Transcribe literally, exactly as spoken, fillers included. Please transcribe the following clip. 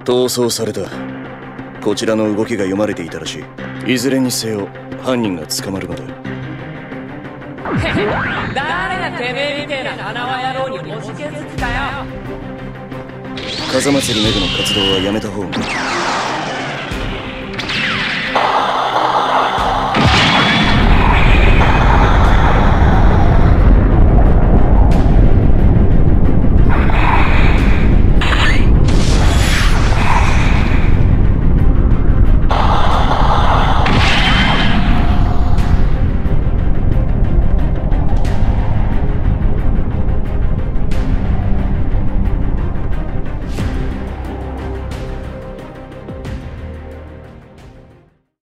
逃走された。こちらの動きが読まれていたらしい。いずれにせよ犯人が捕まるまで。 誰がてめえみてえな花輪野郎におじけづくかよ。 風祭りメグの活動はやめた方が。